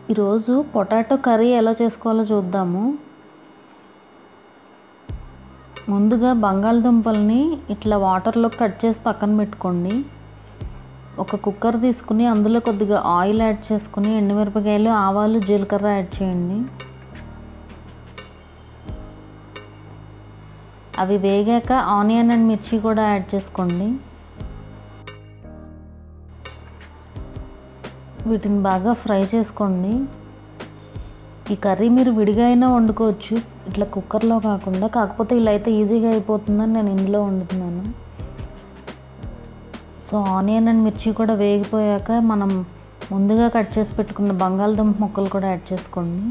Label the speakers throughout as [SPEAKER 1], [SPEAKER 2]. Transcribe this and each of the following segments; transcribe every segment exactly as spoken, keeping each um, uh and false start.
[SPEAKER 1] ఈరోజు potato curry ఎలా చేసుకోవాలో చూద్దాము. ముందుగా బంగాళదుంపల్ని ఇట్లా వాటర్లో కట్ చేసి పక్కన పెట్టుకోండి. ఒక కుక్కర్ తీసుకుని అందులో కొద్దిగా ఆయిల్ యాడ్ చేసుకుని ఎండుమిరపకాయలు, ఆవాలు, జీలకర్ర యాడ్ చేయండి. అవి వేగాక ఆనియన్ అండ్ మిర్చి కూడా యాడ్ చేసుకోండి. వీటిని బాగా ఫ్రై చేసుకోండి. ఈ కర్రీ మీరు విడిగా అయినా వండుకోవచ్చు, ఇట్లా కుక్కర్లో కాకుండా. కాకపోతే ఇలా అయితే ఈజీగా అయిపోతుందని నేను ఇందులో వండుతున్నాను. సో ఆనియన్ అండ్ మిర్చి కూడా వేగిపోయాక మనం ముందుగా కట్ చేసి పెట్టుకున్న బంగాళదుంప ముక్కలు కూడా యాడ్ చేసుకోండి.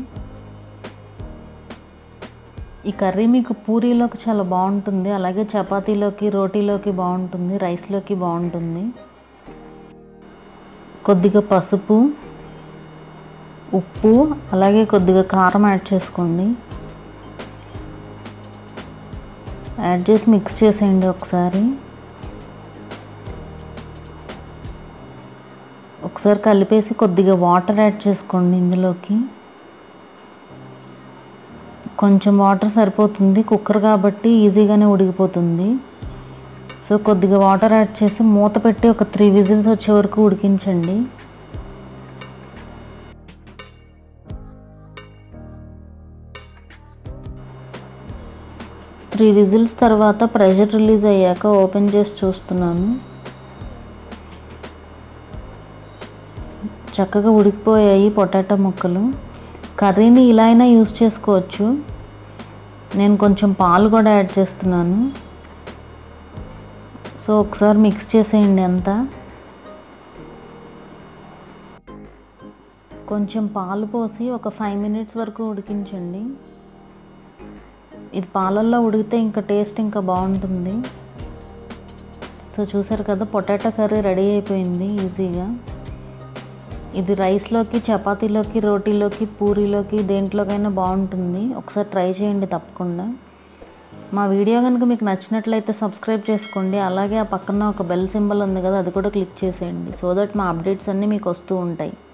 [SPEAKER 1] ఈ కర్రీ మీకు పూరీలోకి చాలా బాగుంటుంది, అలాగే చపాతీలోకి, రోటీలోకి బాగుంటుంది, రైస్లోకి బాగుంటుంది. కొద్దిగా పసుపు, ఉప్పు, అలాగే కొద్దిగా కారం యాడ్ చేసుకోండి. యాడ్ చేసి మిక్స్ చేసేయండి ఒకసారి. ఒకసారి కలిపేసి కొద్దిగా వాటర్ యాడ్ చేసుకోండి ఇందులోకి. కొంచెం వాటర్ సరిపోతుంది, కుక్కర్ కాబట్టి ఈజీగానే ఉడికిపోతుంది. సో కొద్దిగా వాటర్ యాడ్ చేసి మూత పెట్టి ఒక త్రీ విజిల్స్ వచ్చే వరకు ఉడికించండి. త్రీ విజిల్స్ తర్వాత ప్రెషర్ రిలీజ్ అయ్యాక ఓపెన్ చేసి చూస్తున్నాను. చక్కగా ఉడికిపోయాయి పొటాటో ముక్కలు. కర్రీని ఇలా అయినా యూస్ చేసుకోవచ్చు. నేను కొంచెం పాలు కూడా యాడ్ చేస్తున్నాను. సో ఒకసారి మిక్స్ చేసేయండి అంతా. కొంచెం పాలు పోసి ఒక ఫైవ్ మినిట్స్ వరకు ఉడికించండి. ఇది పాలల్లో ఉడికితే ఇంకా టేస్ట్ ఇంకా బాగుంటుంది. సో చూసారు కదా, పొటాటో కర్రీ రెడీ అయిపోయింది ఈజీగా. ఇది రైస్లోకి, చపాతీలోకి, రోటీలోకి, పూరీలోకి, దేంట్లోకైనా బాగుంటుంది. ఒకసారి ట్రై చేయండి తప్పకుండా. మా వీడియో కనుక మీకు నచ్చినట్లయితే సబ్స్క్రైబ్ చేసుకోండి. అలాగే ఆ పక్కన ఒక బెల్ సింబల్ ఉంది కదా, అది కూడా క్లిక్ చేసేయండి. సో దట్ మా అప్డేట్స్ అన్నీ మీకు వస్తూ ఉంటాయి.